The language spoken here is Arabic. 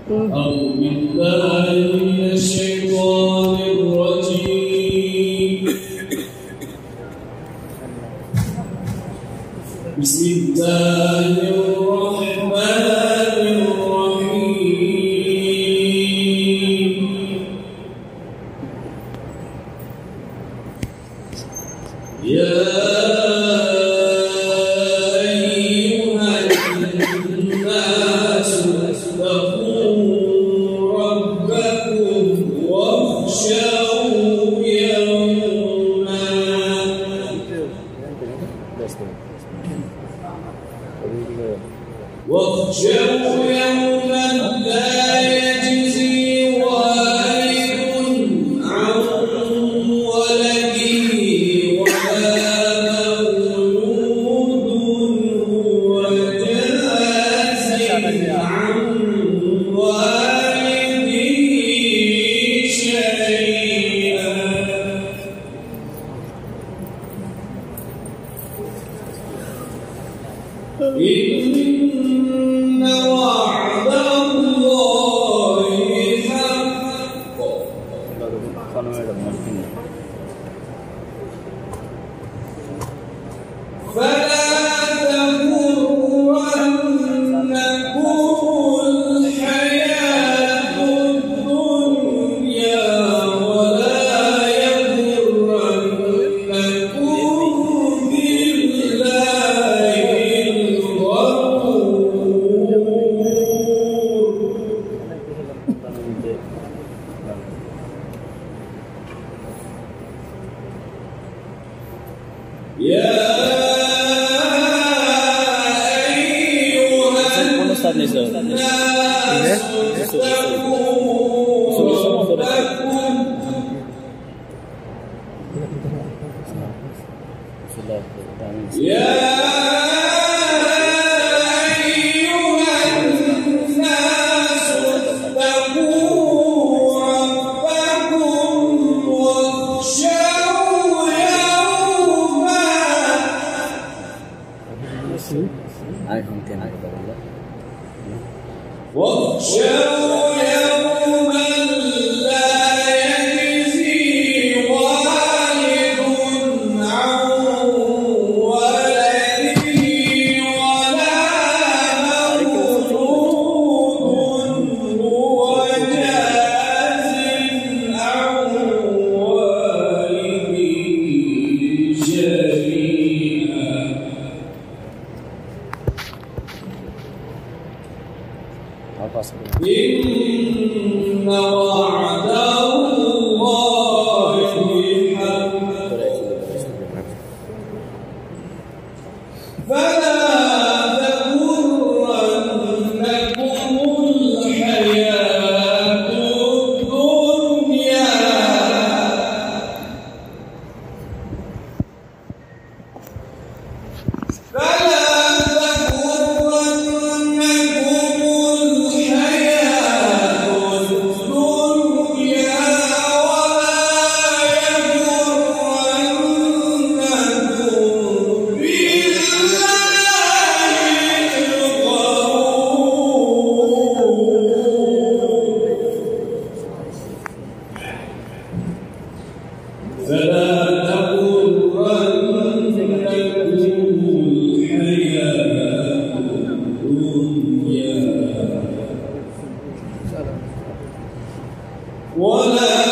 أعوذ بالله من الشيطان الرجيم. بسم الله الرحمن الرحيم. يا أيها الناس اتقوا ربكم واخشوا يوما لا يجزي والد عن ولده ولا مولود هو جاز عن والده شيئا. إن وعد الله حق فلا تغرنكم الحياة الدنيا ولا يغرنكم بالله يا أيها الناس اتقوا ربكم. يا أيها الناس اتقوا ربكم واخشوا يوما لا يجزي والد عن ولده ولا مولود هو جاز عن والده شيئا. إن وعد الله حق فلا تغرنكم الحياة الدنيا فلا تغرنكم الحياة الدنيا ولا